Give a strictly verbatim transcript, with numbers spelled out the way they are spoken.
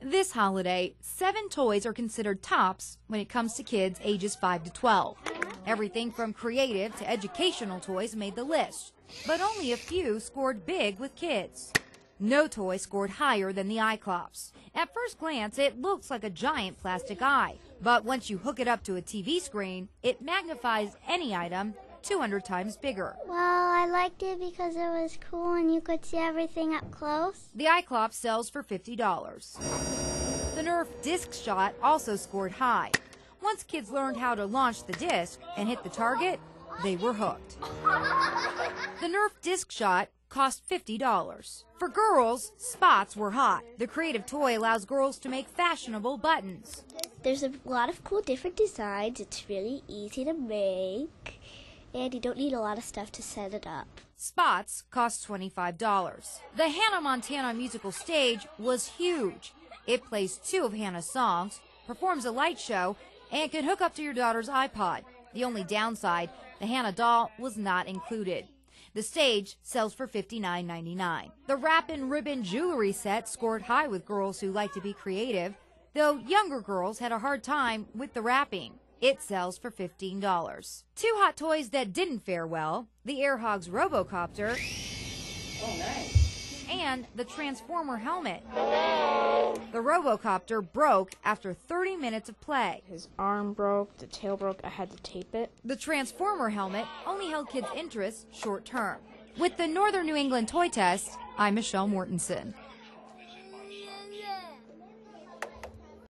This holiday, seven toys are considered tops when it comes to kids ages five to twelve. Everything from creative to educational toys made the list, but only a few scored big with kids. No toy scored higher than the eye clops. At first glance, it looks like a giant plastic eye, but once you hook it up to a T V screen, it magnifies any item two hundred times bigger. Well, I liked it because it was cool and you could see everything up close. The eye clop sells for fifty dollars. The Nerf disc shot also scored high. Once kids learned how to launch the disc and hit the target, they were hooked. The Nerf disc shot cost fifty dollars. For girls, spots were hot. The creative toy allows girls to make fashionable buttons. There's a lot of cool different designs. It's really easy to make, and you don't need a lot of stuff to set it up. Spots cost twenty-five dollars. The Hannah Montana musical stage was huge. It plays two of Hannah's songs, performs a light show, and can hook up to your daughter's iPod. The only downside, the Hannah doll was not included. The stage sells for fifty-nine ninety-nine. The ribb'n ribbon jewelry set scored high with girls who like to be creative, though younger girls had a hard time with the wrapping. It sells for fifteen dollars. Two hot toys that didn't fare well, the Airhogs Robocopter oh, nice. and the Transformer helmet. The Robocopter broke after thirty minutes of play. His arm broke, the tail broke, I had to tape it. The Transformer helmet only held kids' interest short term. With the Northern New England Toy Test, I'm Michelle Mortensen.